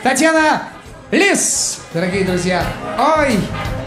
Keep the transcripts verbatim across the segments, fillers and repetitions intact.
Татьяна Лис, дорогие друзья. Ой,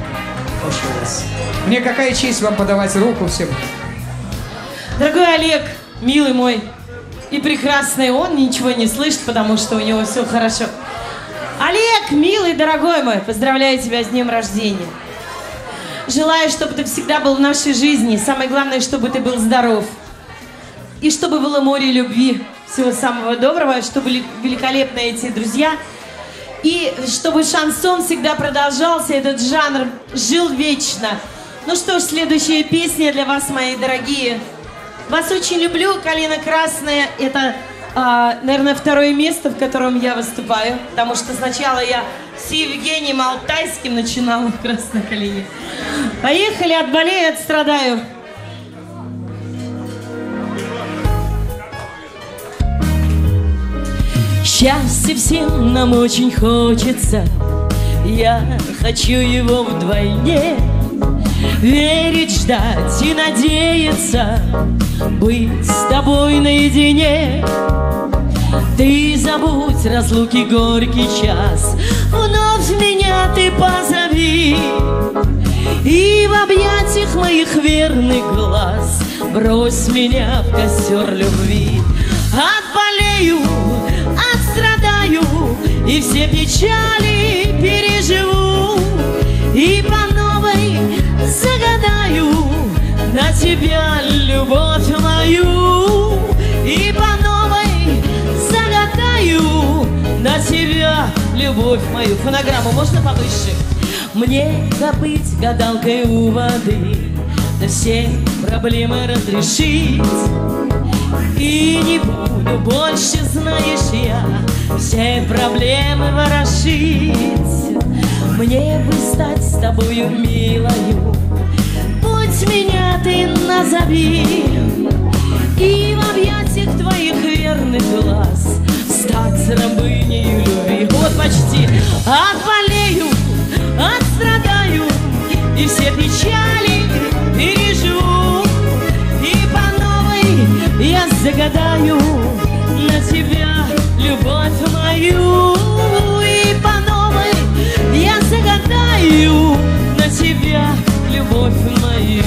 мне какая честь вам подавать руку всем. Дорогой Олег, милый мой и прекрасный, он ничего не слышит, потому что у него все хорошо. Олег, милый, дорогой мой, поздравляю тебя с днем рождения. Желаю, чтобы ты всегда был в нашей жизни. Самое главное, чтобы ты был здоров. И чтобы было море любви. Всего самого доброго, чтобы были великолепны эти друзья. И чтобы шансон всегда продолжался, этот жанр жил вечно. Ну что ж, следующая песня для вас, мои дорогие. Вас очень люблю, «Калина красная». Это, а, наверное, второе место, в котором я выступаю. Потому что сначала я с Евгением Алтайским начинала в «Красной калине». Поехали, отболею, отстрадаю. Счастья всем нам очень хочется, я хочу его вдвойне. Верить, ждать и надеяться, быть с тобой наедине. Ты забудь разлуки горький час, вновь меня ты позови, и в объятиях моих верных глаз брось меня в костер любви. Отболею, отстрадаю и все печали переживу, и по новой загадаю на тебя любовь мою, и по новой загадаю на тебя любовь мою. Фонограмму можно повыше? Мне быть гадалкой у воды, да все проблемы разрешить. И не буду больше, знаешь, я все проблемы ворошить. Мне бы стать с тобою милою, путь меня ты назови, и в объятиях твоих верных глаз стать рабыней любви. Вот почти отболею, отстрадаю и все печали переживу, и по новой я загадаю на тебя любовь мою, и по новой я загадаю на тебя любовь мою.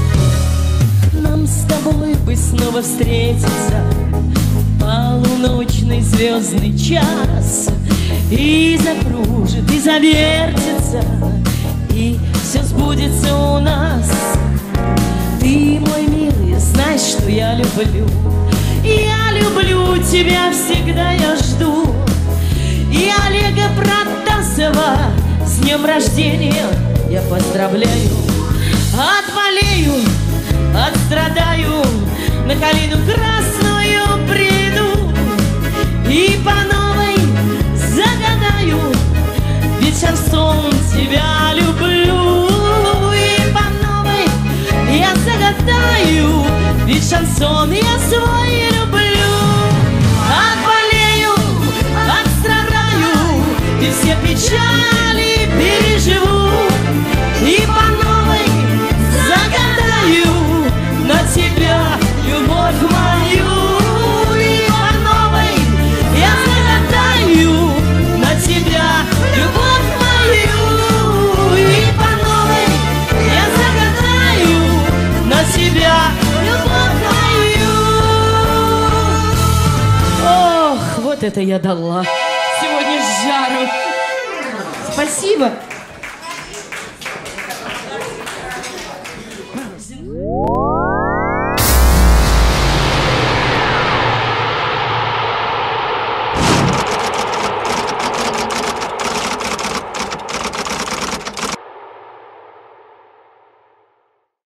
Нам с тобой бы снова встретиться полуночный звездный час, и закружит, и завертится, и все сбудется у нас. Ты, мой милый, знаешь, что я люблю. Я люблю тебя, всегда я жду. И Олега Протасова с днем рождения я поздравляю. Отболею, отстрадаю, на калину красную приду, и по новой загадаю, ведь шансон тебя люблю. И по новой я загадаю, ведь шансон я свой люблю. Отболею, отстрадаю и все печали переживу, и по новой загадаю на тебя любовь мою. И по новой я загадаю на тебя любовь мою, и по новой я загадаю на тебя любовь мою. Ох, вот это я дала сегодня с жару. Спасибо.